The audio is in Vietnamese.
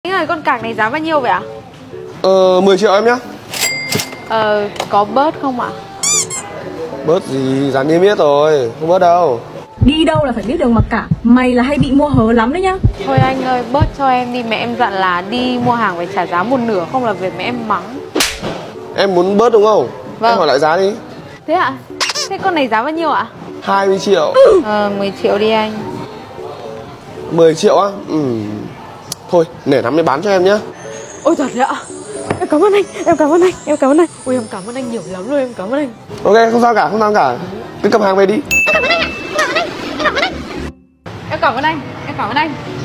Anh ơi, con cạc này giá bao nhiêu vậy ạ? 10 triệu em nhá. Có bớt không ạ? Bớt gì, giá niêm yết rồi, không bớt đâu. Đi đâu là phải biết đường mặc cả. Mày là hay bị mua hớ lắm đấy nhá. Thôi anh ơi, bớt cho em đi, mẹ em dặn là đi mua hàng phải trả giá một nửa, không là việc mẹ em mắng. Em muốn bớt đúng không? Vâng. Em hỏi lại giá đi. Thế ạ? Thế con này giá bao nhiêu ạ? 20 triệu. 10 triệu đi anh. 10 triệu á? Thôi, nể lắm mới bán cho em nhá. Ôi thật đấy ạ. Em cảm ơn anh, em cảm ơn anh, em cảm ơn anh. Ôi em cảm ơn anh nhiều lắm luôn, em cảm ơn anh. Ok, không sao cả, không sao cả. Cứ cầm hàng về đi. Em cảm ơn anh, em cảm ơn anh.